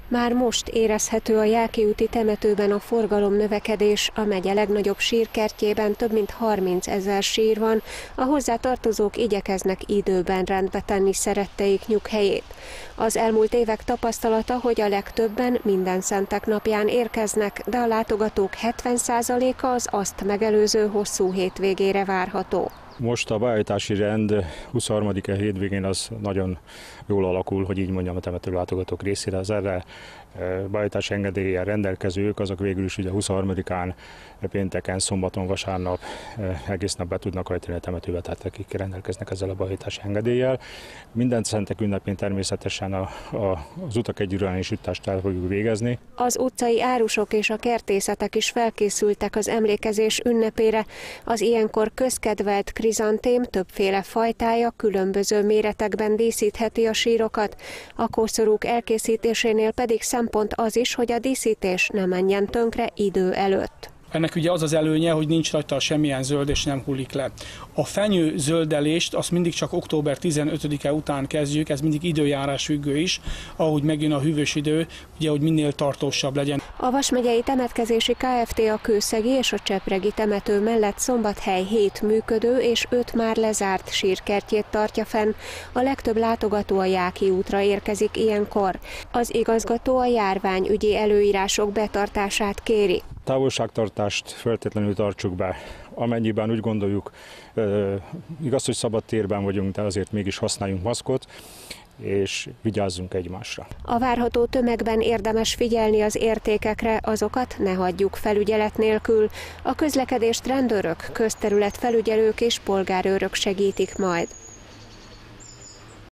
Már most érezhető a Jáki úti temetőben a forgalomnövekedés, a megye legnagyobb sírkertjében több mint 30 000 sír van, a hozzátartozók igyekeznek időben rendbe tenni szeretteik nyughelyét. Az elmúlt évek tapasztalata, hogy a legtöbben Mindenszentek napján érkeznek, de a látogatók 70%-a az azt megelőző hosszú hétvégére várható. Most a beállítási rend 23-e hétvégén az nagyon jól alakul, hogy így mondjam, a temetőlátogatók részére. Az erre beállítási engedéllyel rendelkezők, azok végül is ugye 23-án, pénteken, szombaton, vasárnap egész nap be tudnak hajtani a temetőbe, tehát akik rendelkeznek ezzel a beállítási engedéllyel. Mindenszentek ünnepén természetesen az utak egyirányosítást el fogjuk végezni. Az utcai árusok és a kertészetek is felkészültek az emlékezés ünnepére. Az ilyenkor közkedvelt krizantém többféle fajtája különböző méretekben díszítheti a sírokat. A koszorúk elkészítésénél pedig szempont az is, hogy a díszítés ne menjen tönkre idő előtt. Ennek ugye az az előnye, hogy nincs rajta semmilyen zöld és nem hullik le. A fenyő zöldelést azt mindig csak október 15-e után kezdjük, ez mindig időjárás függő is, ahogy megjön a hűvös idő, ugye, hogy minél tartósabb legyen. A Vas megyei temetkezési Kft. A Kőszegi és a Csepregi temető mellett Szombathely 7 működő és 5 már lezárt sírkertjét tartja fenn. A legtöbb látogató a Jáki útra érkezik ilyenkor. Az igazgató a járványügyi előírások betartását kéri. Távolságtartást feltétlenül tartsuk be. Amennyiben úgy gondoljuk, igaz, hogy szabad térben vagyunk, de azért mégis használjunk maszkot, és vigyázzunk egymásra. A várható tömegben érdemes figyelni az értékekre, azokat ne hagyjuk felügyelet nélkül. A közlekedést rendőrök, közterületfelügyelők és polgárőrök segítik majd.